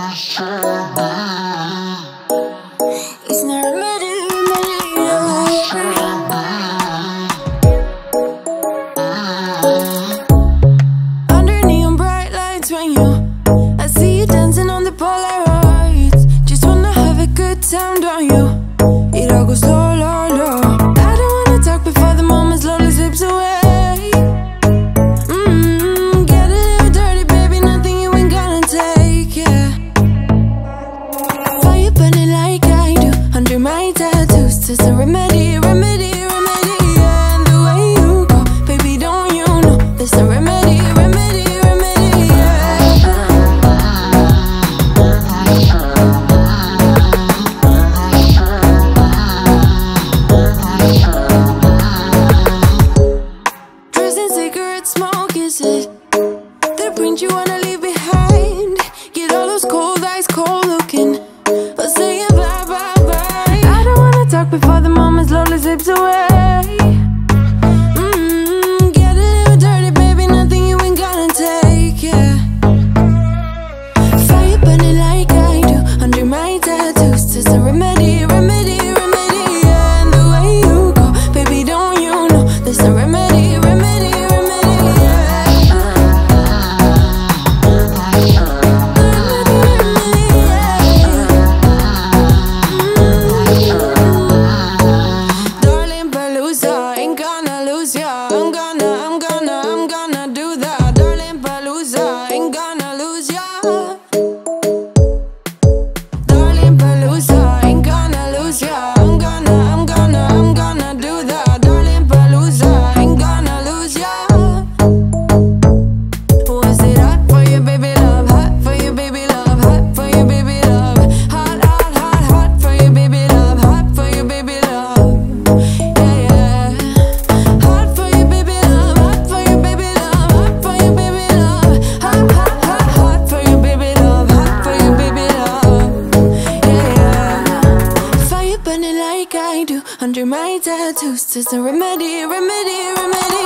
It's not a matter. Under neon bright lights when I see you dancing on the Polaroids. Just wanna have a good time, don't you? It all goes low, low, low. I don't wanna talk before the moment slowly slips away. Get a little dirty, baby, nothing you ain't gonna take, yeah. Fire burning like I do under my tattoos. There's a remedy, remedy, remedy, yeah. And the way you go, baby, don't you know there's a remedy, remedy, remedy, yeah. Drugs and cigarette smoke, is it the print you wanna leave behind? Get all those cold eyes cold looking, but saying bye, bye, bye. I don't wanna talk before the moment slowly slips away. Get a little dirty, baby, nothing you ain't gonna take, yeah. Fire burning like I do under my tattoos. There's a remedy, remedy, remedy, yeah. And the way you go, baby, don't you know there's a remedy, remedy, remedy, yeah. Darling Palooza, ain't gonna lose ya. I'm gonna do that. Darling Palooza, ain't gonna lose ya. Darling Palooza, ain't gonna lose ya. I'm gonna do that. Darling Palooza, ain't gonna lose ya. Was it hot for you, baby love? Hot for you, baby love. Hot for you, baby love. Hot, hot, hot, hot for you, baby love. Hot for you, baby love. Yeah, yeah. Hot for you, baby love. Hot for you, baby love. Hot for you, baby love. Hot, hot, hot, hot for you, baby love. Hot for you, baby love. Yeah, yeah. Fire burning like I do under my tattoos. There's a remedy, remedy, remedy.